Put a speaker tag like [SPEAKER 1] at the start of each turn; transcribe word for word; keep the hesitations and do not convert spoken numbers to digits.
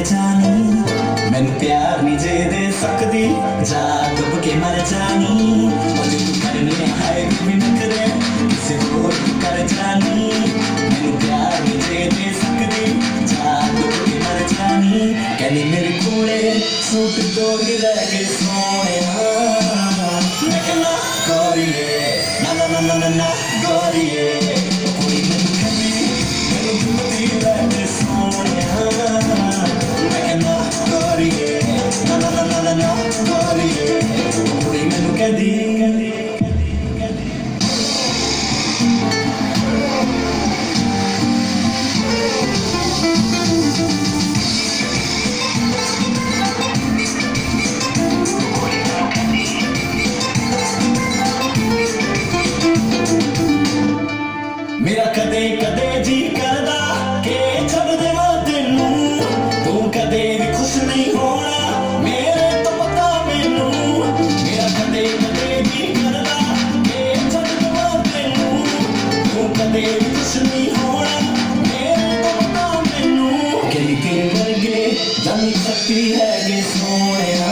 [SPEAKER 1] जानी मैनू प्यार नहीं जे दे सकदी जा डुब के मर जानी मुझे तू करनी है भी नखरे किसी होर तू कर जानी मैनू प्यार नहीं जे दे सकदी जा डुब के मर जानी कहनी मेरे कोले सूट दो ही रह गए सोने मैं कहना गोरिए ना ना ना ना ना ना गोरिए कुड़ी मैनू कहनी मैनू जुमती रह गए सोने मैं कहना गोरिए ना ना ना ना ना ना गोरिए कुड़ी मैनू कहदी मेरा कदे कदे जी करदा के छड़ देवां तेनू तू कदे भी खुश नहीं होना मेरे तो पता मैनू मेरा कदे कदे जी करदा के छड़ देवां तेनू तू कदे भी खुश नहीं होना मेरे तो पता मैनू कहनी तेरे वर्गे जानी सकती है गे सोने